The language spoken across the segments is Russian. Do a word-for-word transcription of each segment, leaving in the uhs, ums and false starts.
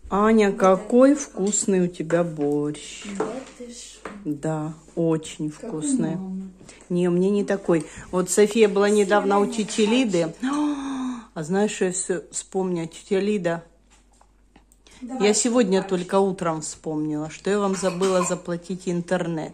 Аня, какой вкусный у тебя борщ. Да, ты ж... Да, очень вкусный. Не, мне не такой. Вот София была недавно у тети Лиды. А знаешь, что я все вспомню? Тетя Лида. Давай, я сегодня давай. только утром вспомнила, что я вам забыла заплатить интернет.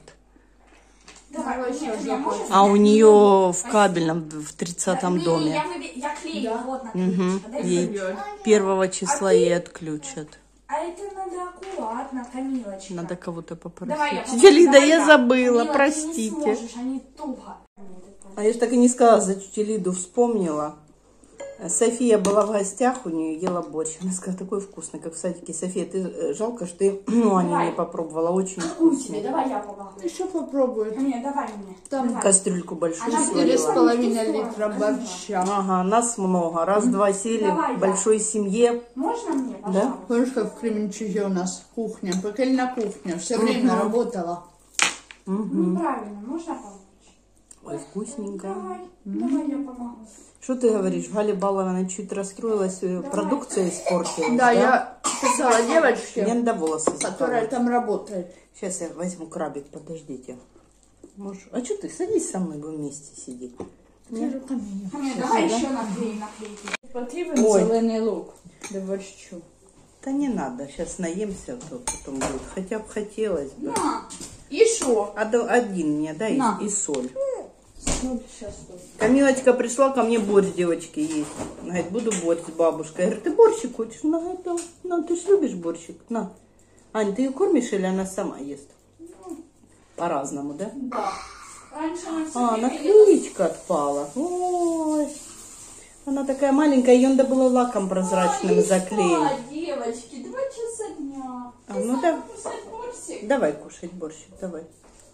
Давай, нет, я можешь А у взять? нее в кабельном, в тридцатом Не, доме. Я, выби- я клею, Да. вот наклеечка. Угу. Дай Ей заберёшь. первого числа А ты- ей отключат. А это надо аккуратно, Камилочка. Надо кого-то попросить. Давай, я Тетя Лида, давай, я да. забыла, Камила, простите. Ты не сможешь, они туго. А я же так и не сказала, за тетю Лиду вспомнила. София была в гостях, у нее ела борщ. Она сказала, такой вкусный, как в садике. София, ты э, жалко, что ты ну, Аню Давай. не попробовала. Очень Какую тебе? вкусный. Давай я помогу. Еще попробуй. Не, давай мне. Там давай. Кастрюльку большую Она Четыре с сварила. половиной литра борща. Ага, нас много. Раз-два сели Давай, в да. большой семье. Можно мне, пожалуйста? Помнишь, как в Кременчуге у нас кухня, пекельная кухня, все время работала. Ну, правильно, можно помочь? Ой, вкусненько. Давай, давай я помогу. Что ты говоришь? Галя Баловна чуть расстроилась, э, продукция испортилась. Да, я писала Мне девочке, надо волосы которая заколоть. там работает. Сейчас я возьму крабик, подождите. Можешь... А что ты? Садись со мной, будем вместе сидеть. Камила, давай еще наклей, наклейки. Потрібен Ой. зелений лук до борщу. Да не надо, сейчас наемся, то потом будет. Хотя бы хотелось бы. На, и шо? Од- Один мне, да, и, На. и соль. Ну, сейчас тут. Камилочка пришла ко мне борщ, девочки, есть. Она говорит, буду борщ с бабушкой. Я говорю, ты борщик хочешь? На, это, на, ты же любишь борщик? На. Ань, ты ее кормишь или она сама ест? По-разному, да? Да. Раньше она все А, время ела. наклеечка отпала. Ой. Она такая маленькая, ее надо было лаком прозрачным Ой, заклеить. спать, девочки, два часа дня. А, Ты ну сама да. кусать борщик? Давай кушать борщик, давай.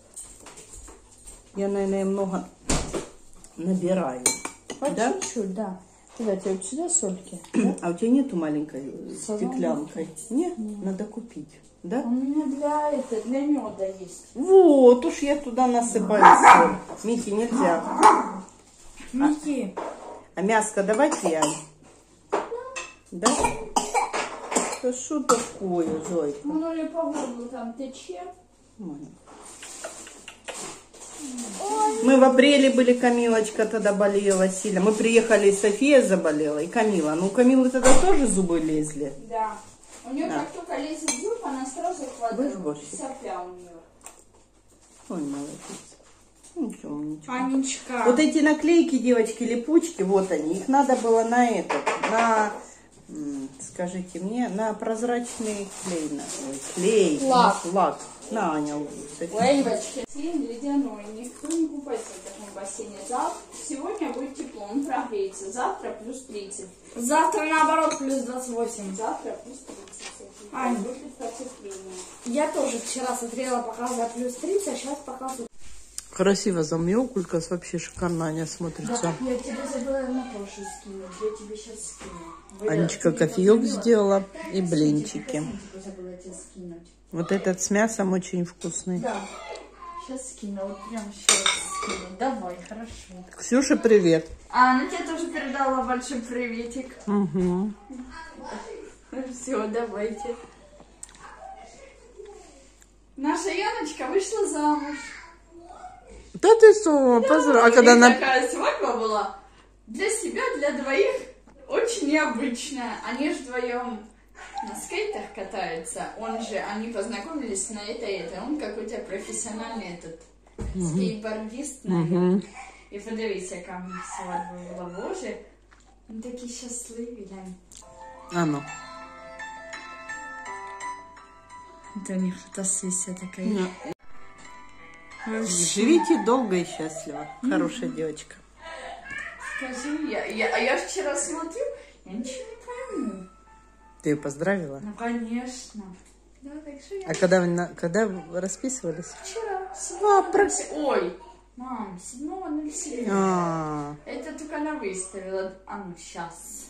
Я, наверное, много набираю. По Да? чуть-чуть, да. Давайте вот сюда сольки. А у тебя нету маленькой Соломки. стеклянкой? Нет? Надо купить. Да? У меня для это, для меда есть. Вот, уж я туда насыпаю соль. Михи, нельзя. Мики. А мяско давайте, Ань? Да? Да что такое, Зойка? Ну или по воду там тече. Мы в апреле были, Камилочка тогда болела сильно. Мы приехали, София заболела и Камила. Ну, у Камилы тогда тоже зубы лезли. Да. У нее Да. как только лезет зуб, она сразу Будешь хватает. борщ? Сопля у нее. Ой, молодец. Ничего, ничего. Анечка. Вот эти наклейки, девочки, липучки, вот они. Их надо было на этот, на, м, скажите мне, на прозрачный клей. На, ой, клей. Лак. Лак. На, Аня. Девочки, бассейн ледяной. Никто не купается в таком бассейне. Завтра, сегодня будет тепло, он прогреется. Завтра плюс тридцать. Завтра наоборот плюс двадцать восемь. Завтра плюс тридцать. Ань. Будет потепление. Я тоже вчера смотрела, показывала плюс тридцать, а сейчас показывают. Красиво замел, Кулька, вообще шикарно Аня смотрится. Я тебе забыла на прошлый скинуть, я тебе сейчас скину. Анечка кофеек сделала и блинчики. Я забыла тебе скинуть. Вот этот с мясом очень вкусный. Да. Сейчас скину, вот прям сейчас скину. Давай, хорошо. Ксюша, привет. А, ну тебе тоже передала большой приветик. Угу. Все, давайте. Наша Яночка вышла замуж. Да ты что, поздравляю. А когда И на... такая свадьба была для себя, для двоих очень необычная. Они же вдвоем на скейтах катаются. Он же, они познакомились на это и это. Он какой-то профессиональный этот скейтбордист, наверное. И подивіться, яка в них свадьба була. Боже, вони такі щасливі, глянь. А ну. Это у них фотосессия такая. Живите долго и счастливо. Хорошая девочка. Скажи, я, я, а я ж вчера смотрю, я ничего не пойму. Ты ее поздравила? Ну, конечно. Да, так что я А когда вы, на... когда вы расписывались? вчера, А, седьмого про- ноль седьмого. Ой, мам, седьмого ноль седьмого. А, Это только она выставила. А ну, сейчас.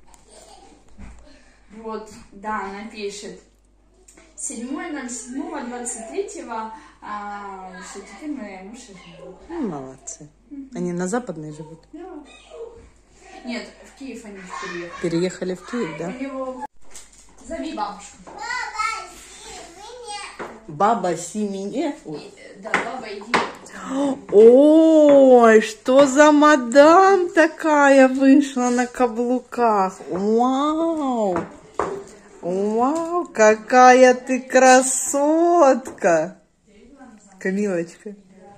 Вот, да, она пишет. седьмого ноль седьмого двадцать третьего, а, что теперь моя муж и жена. ну, молодцы. Они на Западной живут. Нет, в Киев они переехали. Переехали в Киев, да? У него Зови бабушку. Баба Симине. И, да, баба, иди. Ой, что за мадам такая вышла на каблуках. Вау. Вау, какая ты красотка. Камилочка.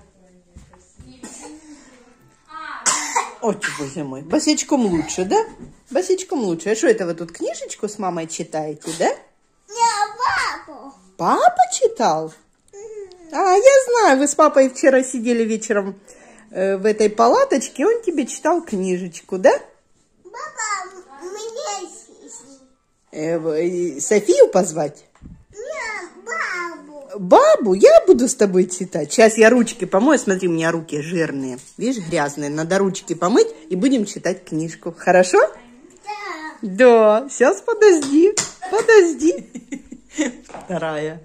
Ой, боже мой. Босичком лучше, да? Босичком лучше. А что это вы тут книжечку с мамой читаете, да? Папу. Папа читал? А, я знаю, вы с папой вчера сидели вечером э, в этой палаточке, он тебе читал книжечку, да? Папа, мне Э, э, Софию позвать? Нет, бабу. Бабу, я буду с тобой читать. Сейчас я ручки помою, смотри, у меня руки жирные, видишь, грязные. Надо ручки помыть и будем читать книжку. Хорошо? Да. Да, сейчас подожди, подожди. Вторая.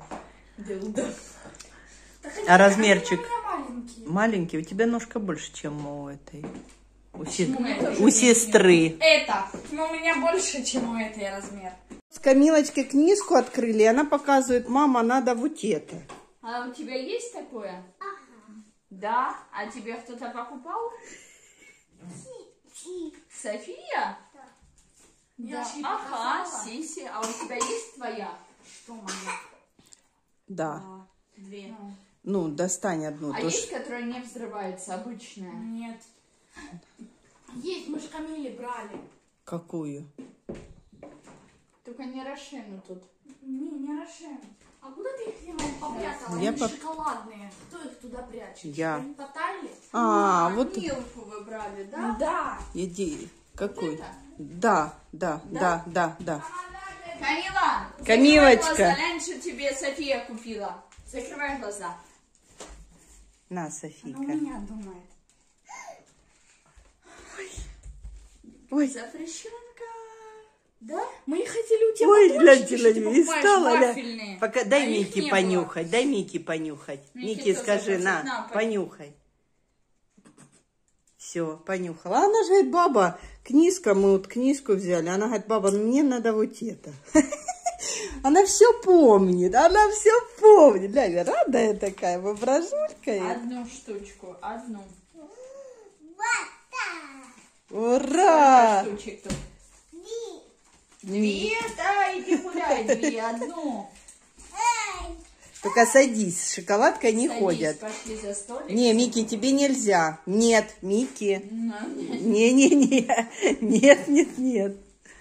А размерчик? Маленький. Маленький, у тебя ножка больше, чем у этой. У, се- Почему это у сестры. Это. Ну, у меня больше, чем у этой размер. С Камилочкой книжку открыли, и она показывает, мама, надо вот это. А у тебя есть такое? Ага. Да? А тебе кто-то покупал? София? Я Да. ж ей Ага, показала. Сиси. А у тебя есть твоя? Что моя? Да. Две. Ну, достань одну. А то есть, ж- которая не взрывается, обычная? Нет. Есть, мы же Камиле брали. Какую? Только не Рошену тут. Не, не Рошен. А куда ты их Лена, попрятала? Я Они поп- шоколадные. Кто их туда прячет? Я. Они потали? А, вот Милку вы брали, да? Да. иди. Какой? это? Да, да, да, да, да. Камила! Камилочка. Закрывай глаза, раньше тебе София купила. Закрывай глаза. На, Она у Софийка. меня думает. Ой, Запрещенка. Да? Мы и хотели у тебя ой, батончики, гляньте, что ты гляньте, и покупаешь стала, ля. вафельные. Пока, дай А их Мике не понюхать, дай Мике понюхать. Мике Мике, тоже скажи, хочет, на, на, пон- понюхай. Все, понюхала. А она же говорит, баба, книжка, мы вот книжку взяли. Она говорит, баба, мне надо вот это. Она все помнит, она все помнит. Ля, радая такая, воображулька. Одну штучку, одну. Ура! Сколько штучек тут? Две, да, иди гуляй, две, одну. Только садись, с шоколадкой не Садись, ходят. пошли за столик. Не, Микки, тебе нельзя. Нет, Микки. На. Не-не-не. Нет, нет, нет.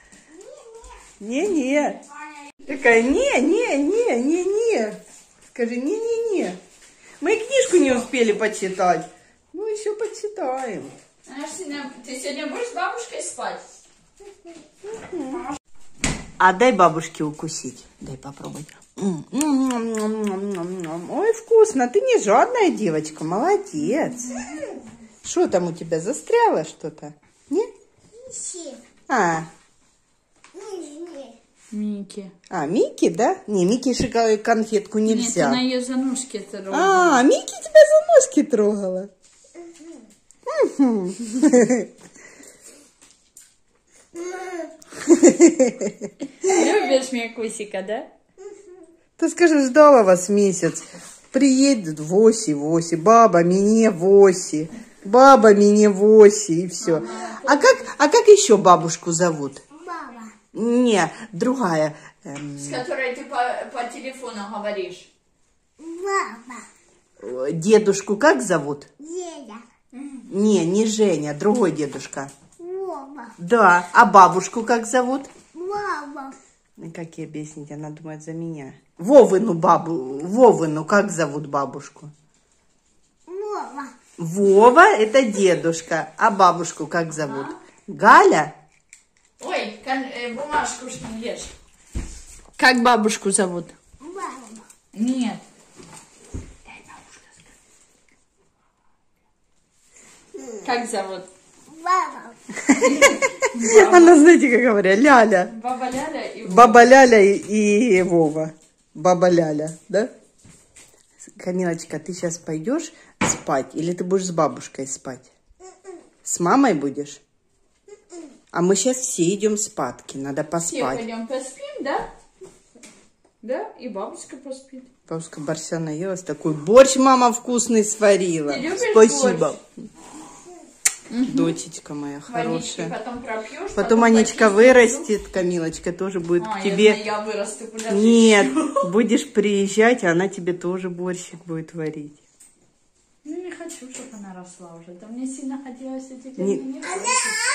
Не-не. Такая, не-не-не-не-не. Скажи, не-не-не. Мы книжку не успели почитать. Ну, еще почитаем. Она ж сегодня- Ты сегодня будешь с бабушкой спать? А дай бабушке укусить. Дай попробовать. М, м, м, м, м, м, м. Ой, вкусно. Ты не жадная девочка. Молодец. Что там у тебя? Застряло что-то? Нет? А, Мики. а, Микки, да? Не, Микки шоколад конфетку нельзя. Нет, она ее за ножки трогала. А, Микки тебя за ножки трогала. Мгм. Любишь Микусика, да? Ты скажи, ждала вас месяц. Приедет Воси, Воси, баба мне Воси, баба мне Воси, и все. А как, а как еще бабушку зовут? Баба. Не, другая. Эм, С которой ты по, по телефону говоришь. Баба. дедушку как зовут? Деда. Не, не Женя, другой дедушка. Вова. Да, а бабушку как зовут? Баба. Ну, как ей объяснить, она думает за меня. Вовыну бабу, Вовыну как зовут бабушку? Вова. Вова это дедушка, а бабушку как зовут? Галя? Ой, кон- э, бумажку ж не ешь. Как бабушку зовут? Баба. Нет. Как зовут? Баба. Она, знаете, как говорят, Ляля. Баба Ляля и Вова. Баба Ляля и, и Вова. Баба Ляля, да? Камилочка, ты сейчас пойдешь спать или ты будешь с бабушкой спать? С мамой будешь? А мы сейчас все идем спадки, надо Все поспать. пойдем поспим, да? Да, и бабушка поспит. Бабушка борща наелась. Такой борщ мама вкусный сварила. Ты любишь Спасибо. борщ? Дочечка моя Водички хорошая. потом пропьешь. Потом Анечка почистишь вырастет, Камилочка тоже будет зуб. А, к я тебе. знаю, я вырасту, куда же Нет, еще? будешь приезжать, а она тебе тоже борщик будет варить. Ну, не хочу, чтобы она росла уже. Да мне сильно хотелось, а теперь Не- мне не хочется.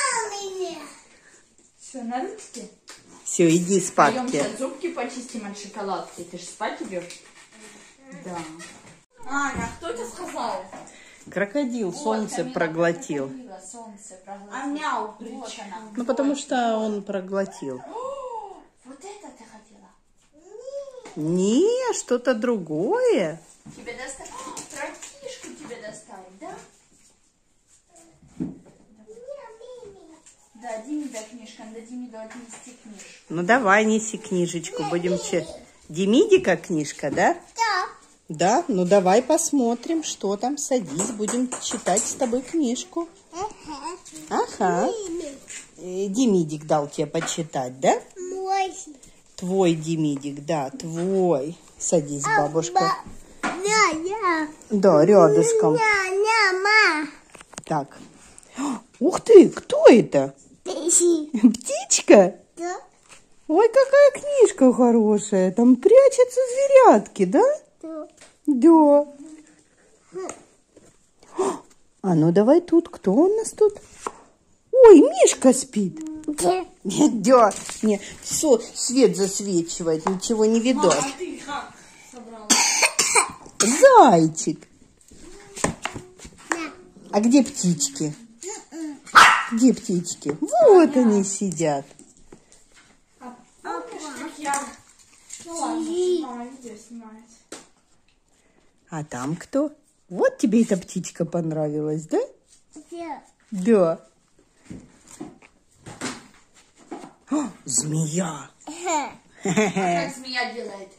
Все, на ручке? Все, иди Пойдем спать. сейчас зубки почистим от шоколадки. Ты же спать идешь? Да. Аня, кто это сказал? Крокодил Вот, солнце Камила, проглотил. крокодила, солнце проглотил. А мяу, Вот причем. она. Ну, потому что он проглотил. О, вот это ты хотела? Не, что-то другое. Тебе достать? Братишку тебе доставить, да? Да, Диме дай книжку, надо Диме дать нести книжку. Ну, давай, неси книжечку. Будем че... Демидика книжка, да? Да. Да, ну давай посмотрим, что там. Садись, будем читать с тобой книжку. Ага. Э, Демидик дал тебе почитать, да? Мой. Твой Демидик, да, твой. Садись, бабушка. Я, я. Да, рядышком. Я, я, ма. Так. Ух ты, кто это? Писи. Птичка? Да. Ой, какая книжка хорошая. Там прячутся зверятки, да? Да. Да. А ну давай тут. Кто у нас тут? Ой, Мишка спит. Да. Да. Не, со- свет засвечивает, ничего не видать. А ты как собрала? Зайчик. А где птички? Где птички? Вот они сидят. Помнишь, как я... Ну ладно, мама видео снимает. А там кто? Вот тебе эта птичка понравилась, да? Да. Да. О, змея. Как змея делает?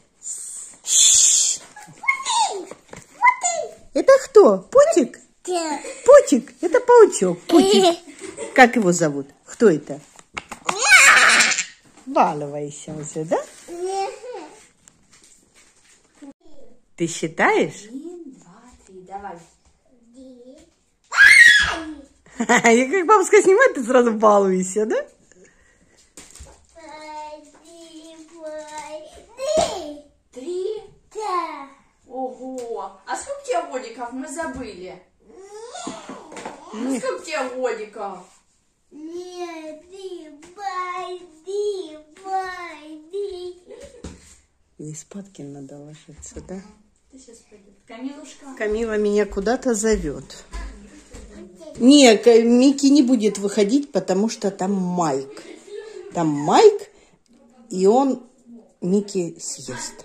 Это кто? Потик? Да. Потик? Это паучок. Потик. Как его зовут? Кто это? Баловайся уже, да? Ты считаешь? Один, два, три, давай. И как бабушка снимает, ты сразу балуешься, да? Три. Да. Ого. А сколько тебе годиков? Мы забыли. Ну, сколько тебе годиков? Нет, ты пойди, пойди. Ей спадки надо ложиться, да? Ты сейчас пойдешь. Камилушка. Камила меня куда-то зовет. Не, Ка- Микки не будет выходить, потому что там Майк. Там Майк, и он Микки съест.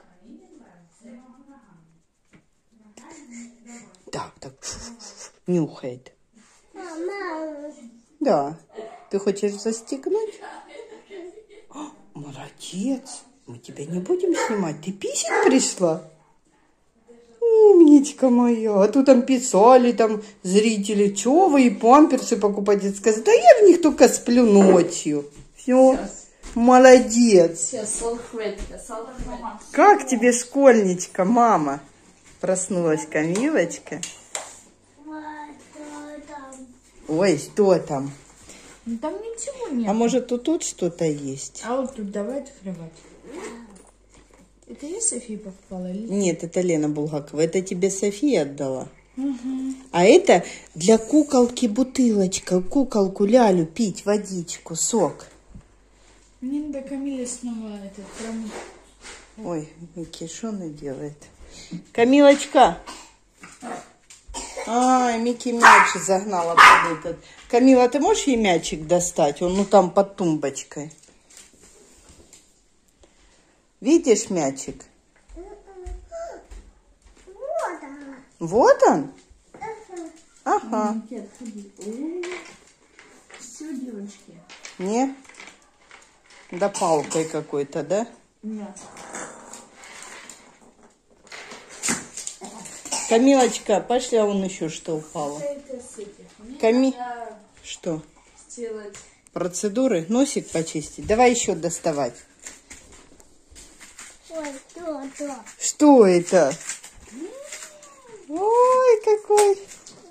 Так, так, нюхает. Мама. Да. Ты хочешь застегнуть? О, молодец. Мы тебя не будем снимать. Ты писать пришла? Умничка моя. А то там писали, там зрители, что вы и памперсы покупаете. Сказать, да я в них только сплю ночью. Все. Молодец. Все, салфетка, салфетка. Как тебе, школьничка, мама? Проснулась Камилочка. Вот что там. Ой, что там? Ну, там ничего нет. А может, тут, тут что-то есть? А вот тут давай открывать. Это я София попала или Нет, это Лена Булгакова. Это тебе София отдала. А это для куколки бутылочка. Куколку Лялю пить водичку, сок. мне надо Камиле снова этот прям... Ой, Микки, что она делает? Камилочка. Ай, Микки мяч загнала под этот. Камила, ты можешь ей мячик достать? Он ну там под тумбочкой. Видишь мячик? Вот она. Вот он? Ага. Все, девочки. Не? Да палкой какой-то, да? Нет. Камилочка, пошли, а вон еще что упало. Это с этих. Мне Ками... надо Что? сделать. Процедуры? Носик почистить? Давай еще доставать. Ой, то, то. Что это? Ой, какой.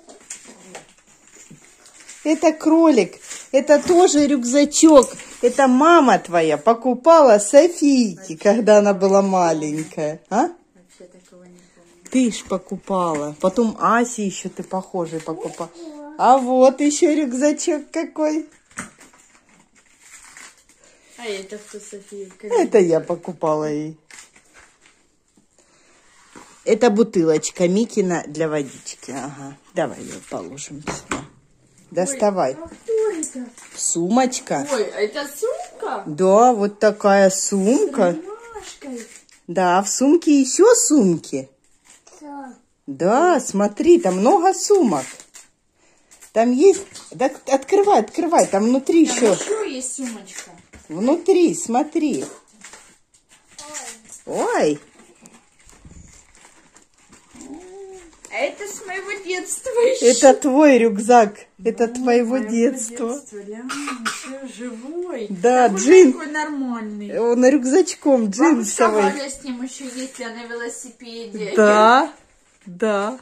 Это кролик. Это тоже рюкзачок. Это мама твоя покупала Софийке, когда она была маленькая. А? Вообще такого не помню. Ты ж покупала. Потом Асе еще ты похожий покупала. А вот еще рюкзачок какой. А это кто, София? Это я покупала ей. Это бутылочка Микина для водички. Ага. Давай ее положим сюда. Доставай. А кто это? Сумочка. Ой, а это сумка? Да, вот такая сумка. Машкой. Да, в сумке еще сумки. Что? Да, смотри, там много сумок. Там есть... Да, открывай, открывай, там внутри Там еще. еще есть сумочка. Внутри, смотри. Ой. А это с моего детства еще. Это твой рюкзак. Это твоего Моего детства. Ля, еще живой. Да, Такой джин. такой нормальный. Он рюкзачком Бабушка джинсовый. Валя с ним еще ездила на велосипеде. Да, да.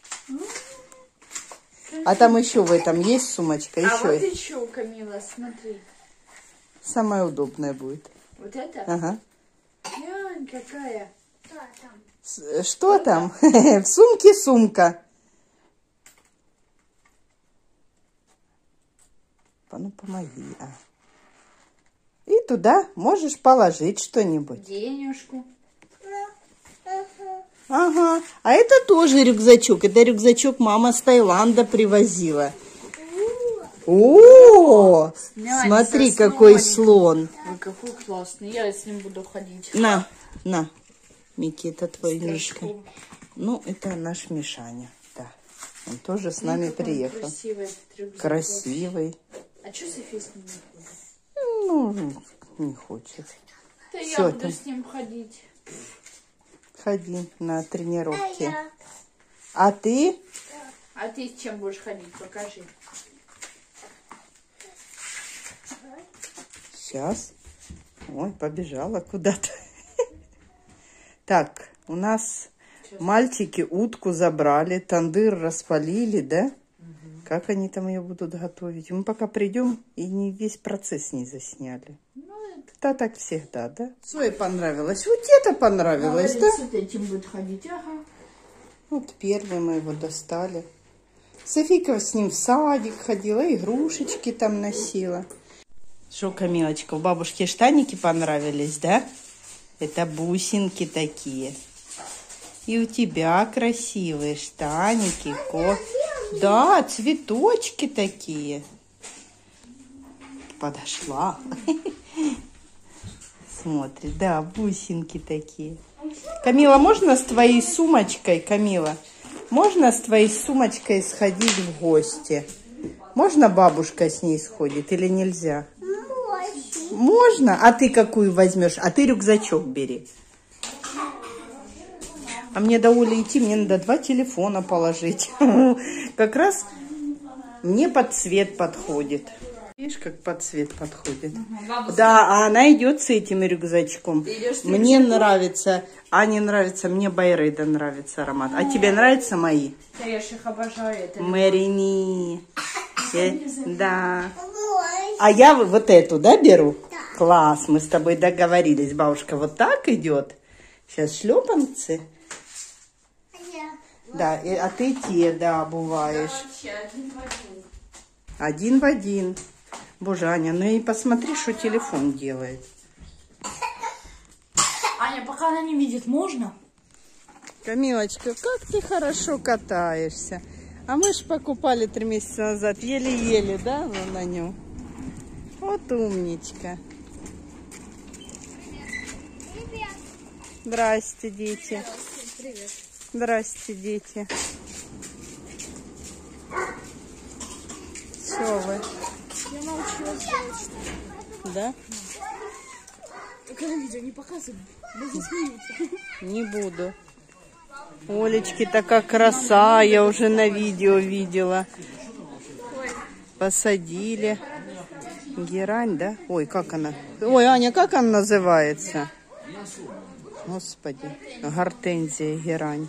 А там еще в этом есть сумочка? А Еще. вот еще, Камила, смотри. Самая удобная будет. Вот это? Ага. Глянь, какая. Что там? С- Что там? В сумке сумка. Ну, помоги. а. И туда можешь положить что-нибудь. Денежку. Ага. А это тоже рюкзачок. Это рюкзачок мама с Таиланда привозила. О, Нянь, смотри, со какой слоном. слон. Ой, какой классный. Я с ним буду ходить. На, на. Микки, это твой С Мишка. рожком. Ну, это наш Мишаня. Да. Он тоже с нами Какой он приехал. Красивый этот рюкзак. Красивый. А что София с ним не ходит? Ну, не хочет. Да я Всё буду это. с ним ходить. Ходи на А тренировки. я? А ты? А ты с чем будешь ходить? Покажи. Сейчас. Ой, побежала куда-то. Так, у нас мальчики утку забрали, тандыр распалили, да? Как они там ее будут готовить? Мы пока придем и не весь процесс не засняли. Да, так всегда, да? Свое понравилось. Вот это понравилось, да? С вот этим будет ходить. Ага. Вот первый мы его достали. Софийка с ним в садик ходила, игрушечки там носила. Что, Камилочка, у бабушки штаники понравились, да? Это бусинки такие. И у тебя красивые штаники. Ко... Да, цветочки такие. Подошла. Смотри, да, бусинки такие. Камила, можно с твоей сумочкой, Камила? Можно с твоей сумочкой сходить в гости? Можно бабушка с ней сходит или нельзя? Можно. А ты какую возьмешь? А ты рюкзачок бери. А мне до Оли идти, мне надо два телефона положить. Как раз мне под цвет подходит. Видишь, как под цвет подходит? Да, а она идет с этим рюкзачком. Мне нравится, Ане нравится, мне Байреда нравится аромат. А тебе нравятся мои? Да я ж их обожаю. Это Мэрини. Да. А я вот эту, да, беру? Класс, мы с тобой договорились. Бабушка вот так идет. Сейчас шлепанцы. Да, и- а ты те, да, обуваешь. Вообще один в один. Один в один. Боже, Аня, ну и посмотри, что телефон делает. Аня, пока она не видит, можно? Камилочка, как ты хорошо катаешься. А мы ж покупали три месяца назад, еле-еле, да, ну, на нем. Вот умничка. Здрасте, дети. Здрасте, дети. Все вы. Я научилась делать. Да? Только на видео не показывай. Можно смеяться. Не буду. Олечки, такая краса, я уже на видео видела. Посадили. Герань, да? Ой, как она? Ой, Аня, как она называется? Господи, гортензия, герань.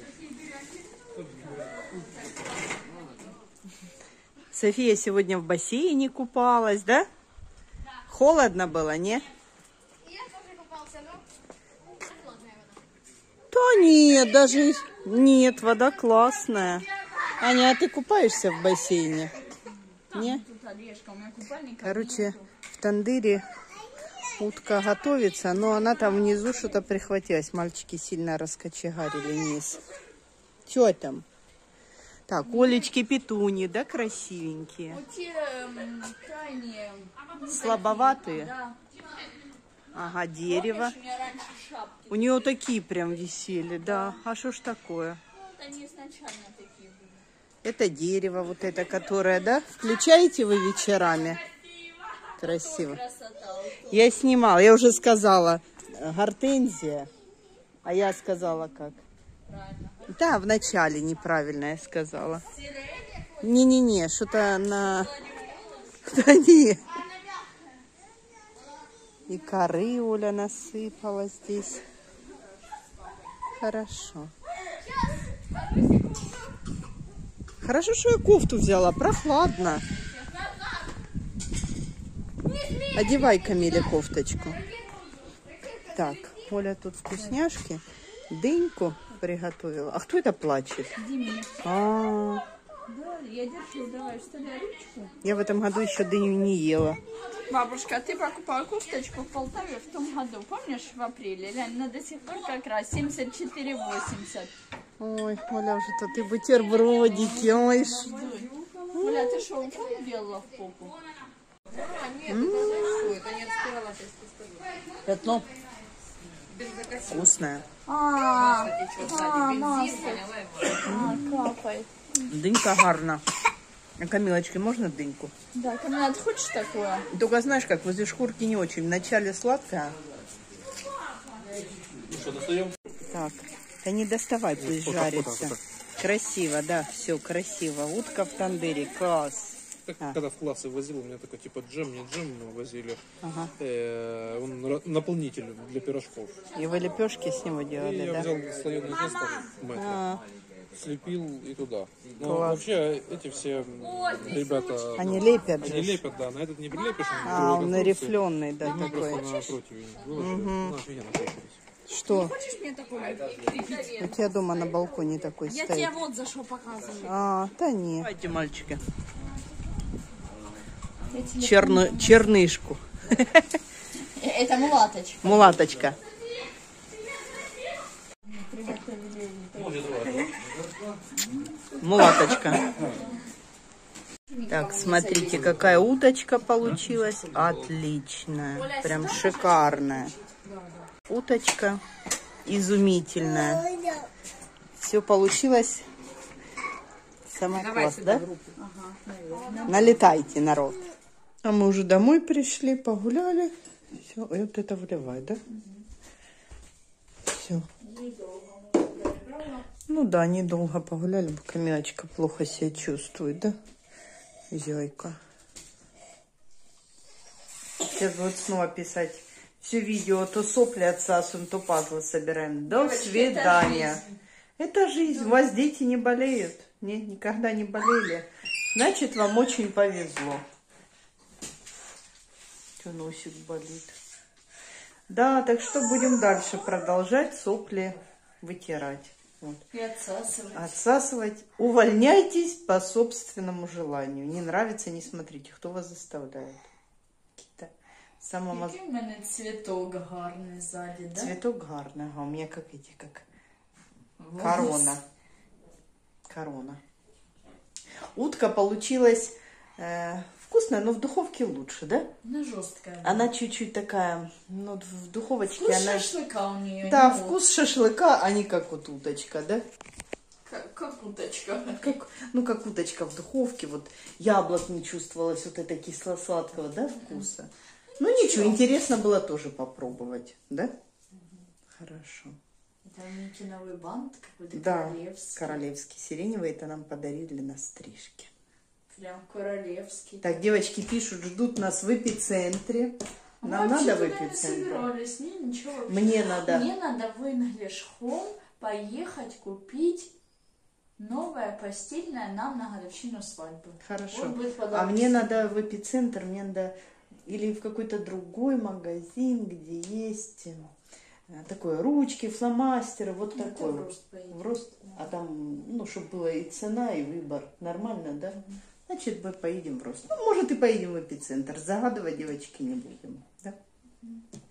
София сегодня в бассейне купалась, да? Холодно было, не? Я тоже купался, но холодная вода. Да нет, даже нет, вода классная. Аня, а ты купаешься в бассейне? Не? Тут орешка, у меня купальника. Короче, в тандыре утка готовится, но она там внизу что-то прихватилась. Мальчики сильно раскочегарили вниз. Что там? Так, Олечки петуни, да, красивенькие? Вот те м, крайние. Слабоватые? Да. Ага, дерево. Помнишь, у меня раньше шапки. У нее такие прям висели, да. А что ж такое? Вот они изначально такие были. Это дерево, вот это, которое, да? Включаете вы вечерами? Красиво. Красота. Вот. Я снимала, я уже сказала, э, гортензия. А я сказала как? Правильно. Да, в начале неправильно я сказала. Не-не-не, что-то на... Да не. И коры Оля насыпала здесь. Хорошо. Хорошо, что я кофту взяла, прохладно. Одевай, Камиле, кофточку. Так, Оля тут вкусняшки. Дыньку приготовила. А кто это плачет? А, Да, я держу, давай, что ли, ручку. я в этом году еще дыню не ела. Бабушка, ты покупала кофточку в Полтаве в том году, помнишь, в апреле? Лянь, она до сих пор как раз семьдесят четыре восемьдесят. Ой, Оля, уже тут и бутербродики. Ой, ш- Оля, ты что, укол делала в попу? пятно. Вкусное. А, а, масло. А, капает. Дынька гарна. А Камилочке можно дыньку? Да, Камила, ты хочешь такое? Только знаешь, как возле шкурки не очень. Вначале сладкая. Ну что, достаем? Так, да не доставай, пусть Вот так, вот жарится. так, вот Красиво, да, все красиво. Утка в тандыре, класс. Как, А. когда в классы возил, у меня такой типа джем, не джем мы возили. Ага. Э, он ра- наполнитель для пирожков. И вы лепешки с него И делали, я да? взял слоеное тесто в метре, А, слепил и туда. Но Класс. вообще эти все м, ребята... они лепят Они же. лепят, да, на этот не прилепишь. он А, другой он конструкции. рифленый, да, Мы такой. просто на противень выложили. Ну, офигенно получилось. Что? Хочешь мне такой прикрепить? У тебя дома на балконе такой Я стоит. тебе вот за что показываю. А, да не. Давайте, мальчики. Черну, чернышку. Это мулаточка. Мулаточка. Мулаточка. Так, смотрите, какая уточка получилась. Отличная. Прям шикарная. Уточка изумительная. Все получилось. Самое класс, да? Налетайте, народ. А мы уже домой пришли, погуляли. Все, вот это выливай, да? Все. Ну да, недолго погуляли, бо Камилочка плохо себя чувствует, да? Зайка. Сейчас будет снова писать все видео, то сопли отсасываем, то пазлы собираем. До Девочки, свидания. Это жизнь. У вас дети не болеют? Не, никогда не болели. Значит, вам очень повезло. Что носик болит? Да, так что будем дальше продолжать сопли вытирать. Вот. И отсасывать. Отсасывать. Увольняйтесь по собственному желанию. Не нравится, не смотрите, кто вас заставляет. Какие-то самому... Який в мене цвіток гарний ззаді, да? Цветок гарный, а у меня как эти, как корона. Корона. Утка получилась э, вкусная, но в духовке лучше, да? Она жесткая. Она чуть-чуть такая, ну, в духовочке Вкус она... шашлыка у нее. Да, вкус шашлыка, а не как вот уточка, да? Как, как уточка. Как, ну, как уточка в духовке, вот яблок не чувствовалось, вот это кисло-сладкого, да, вкуса. Ну, ничего, интересно было тоже попробовать, да? Хорошо. Это никиновый бант какой-то Да, королевский. королевский сиреневый, это нам подарили на стрижке. Прям королевский. Так, девочки пишут, ждут нас в эпицентре. Нам Вообще надо в туда не эпицентр. собирались, не, ничего вообще. Мне надо. Мне надо в English Home поехать купить новое постельное нам на годовщину свадьбы. Хорошо. Вот будет А подарок. мне надо в эпицентр, мне надо или в какой-то другой магазин, где есть э, такое ручки, фломастеры, вот Ну, такой это в вот. Рост поедем. В рост, а там, ну, чтобы была и цена, и выбор. Нормально, да? Значит, мы поедем в рост. Ну, может, и поедем в эпицентр. Загадывать, девочки, не будем. Да?